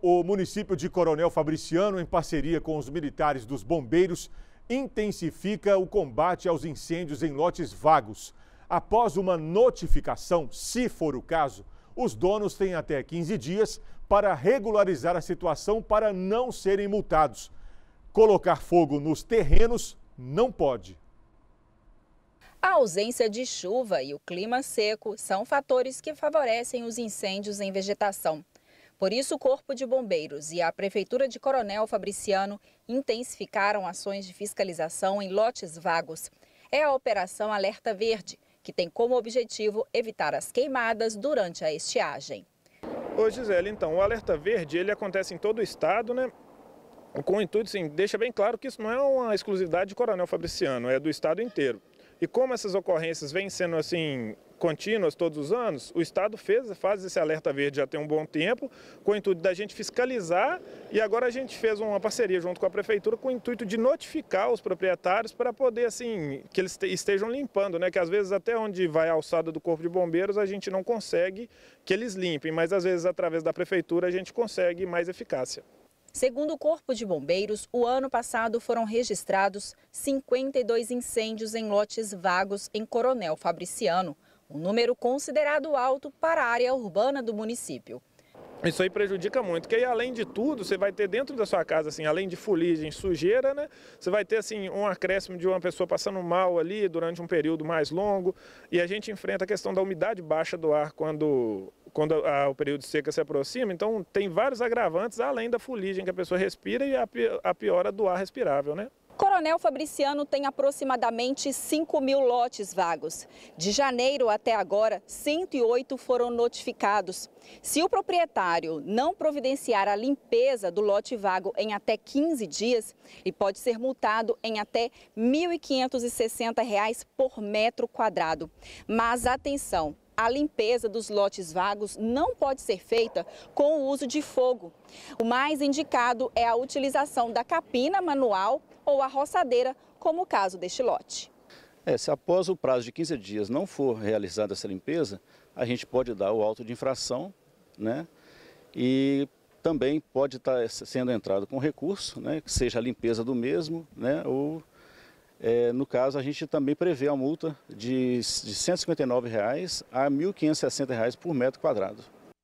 O município de Coronel Fabriciano, em parceria com os militares dos bombeiros, intensifica o combate aos incêndios em lotes vagos. Após uma notificação, se for o caso, os donos têm até 15 dias para regularizar a situação para não serem multados. Colocar fogo nos terrenos não pode. A ausência de chuva e o clima seco são fatores que favorecem os incêndios em vegetação. Por isso, o Corpo de Bombeiros e a Prefeitura de Coronel Fabriciano intensificaram ações de fiscalização em lotes vagos. É a Operação Alerta Verde, que tem como objetivo evitar as queimadas durante a estiagem. Ô Gisele, então, o Alerta Verde ele acontece em todo o estado, né? Com o intuito, sim, deixa bem claro que isso não é uma exclusividade de Coronel Fabriciano, é do estado inteiro. E como essas ocorrências vêm sendo assim contínuas todos os anos, o estado faz esse alerta verde já tem um bom tempo, com o intuito da gente fiscalizar, e agora a gente fez uma parceria junto com a prefeitura com o intuito de notificar os proprietários para poder assim que eles estejam limpando, né? Que às vezes até onde vai a alçada do Corpo de Bombeiros a gente não consegue que eles limpem, mas às vezes através da prefeitura a gente consegue mais eficácia. Segundo o Corpo de Bombeiros, o ano passado foram registrados 52 incêndios em lotes vagos em Coronel Fabriciano, um número considerado alto para a área urbana do município. Isso aí prejudica muito, porque aí, além de tudo, você vai ter dentro da sua casa, assim, além de fuligem, sujeira, né? Você vai ter assim, um acréscimo de uma pessoa passando mal ali durante um período mais longo, e a gente enfrenta a questão da umidade baixa do ar quando o período de seca se aproxima. Então tem vários agravantes, além da fuligem que a pessoa respira e a piora do ar respirável, né? Coronel Fabriciano tem aproximadamente 5.000 lotes vagos. De janeiro até agora, 108 foram notificados. Se o proprietário não providenciar a limpeza do lote vago em até 15 dias, ele pode ser multado em até R$ 1.560 por metro quadrado. Mas atenção! A limpeza dos lotes vagos não pode ser feita com o uso de fogo. O mais indicado é a utilização da capina manual ou a roçadeira, como o caso deste lote. Se após o prazo de 15 dias não for realizada essa limpeza, a gente pode dar o auto de infração, né? E também pode estar sendo entrado com recurso, né? Que seja a limpeza do mesmo, né? Ou no caso, a gente também prevê a multa de R$ 159 a R$ 1.560 por metro quadrado.